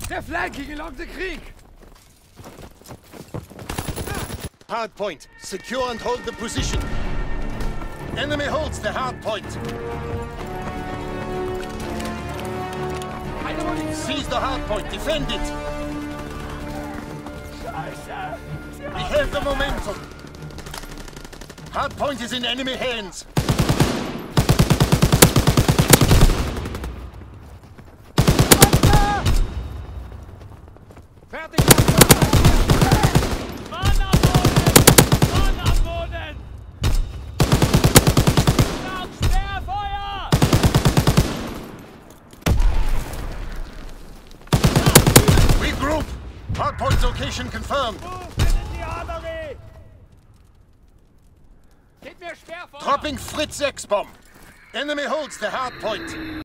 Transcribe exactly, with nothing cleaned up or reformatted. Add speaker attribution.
Speaker 1: They're flanking along the creek!
Speaker 2: Hard point. Secure and hold the position. Enemy holds the hard point. Seize the hard point. Defend it. We have the momentum. Hard point is in enemy hands.
Speaker 1: Fertig!
Speaker 3: Mann am Boden! Mann am Boden! Start Sperrfeuer!
Speaker 2: Regroup! Hardpoint location confirmed.
Speaker 3: Move in the artery!
Speaker 1: Gib mir Sperrfeuer!
Speaker 2: Dropping Fritz X bomb. Enemy holds the hard point.